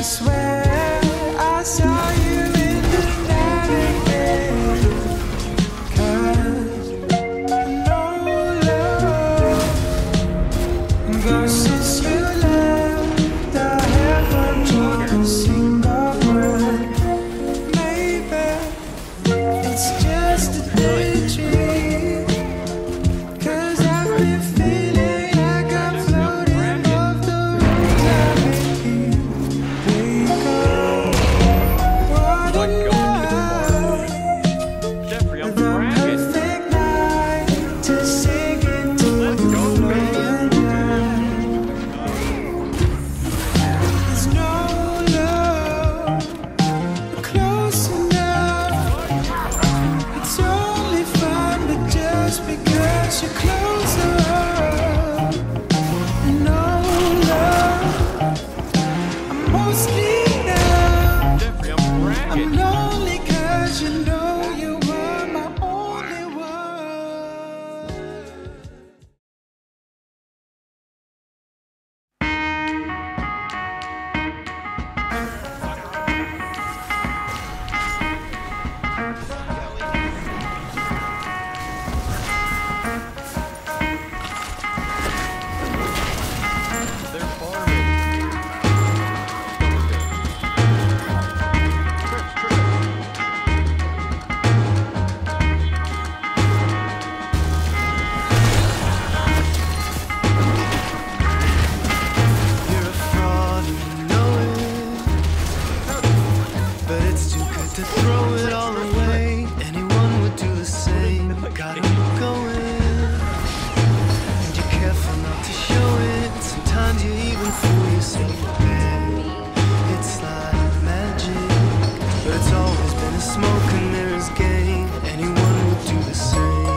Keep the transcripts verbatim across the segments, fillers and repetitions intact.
swear I saw you in the night again. 'Cause no love goes since you left. I haven't talked a single word. Maybe it's just a daydream. 'Cause I've been feeling like I'm floating off the road. I make you wake up. What a night, Jeffrey, I'm the bragging. perfect night to sing it to you and I. There's no love close enough. It's only fun, but just because you're closer up. No love, I'm mostly numb. Jeffrey, I'm I'm bragging. lonely 'cause you know you were my only one. They're farming. You're a fraud, you know it, but it's too good to throw it all away. Anyone would do the same. Got 'em going, and you're careful not to show it. Sometimes you even fool yourself a bit. It's like magic, but it's always been a smoke and mirrors game. Anyone would do the same.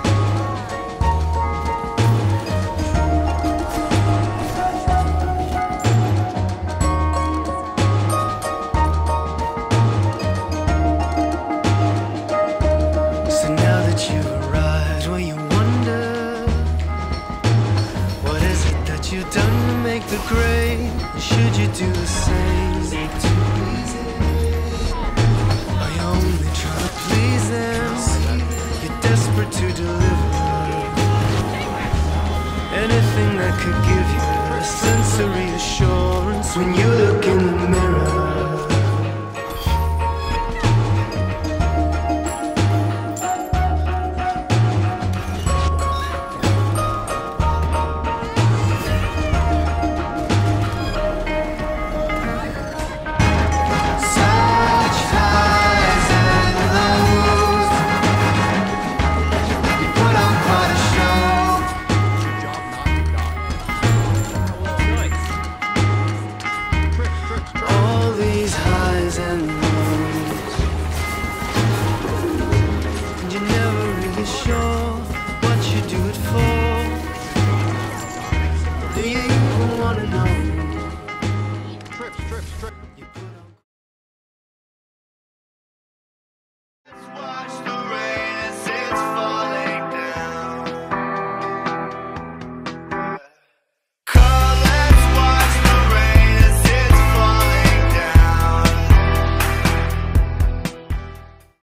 So now that you arrived, well, you wonder, what is it that you've done to make the grade? Should you do the same? Are you only trying to please them? You're desperate to deliver anything that could give you a sense of reassurance when you look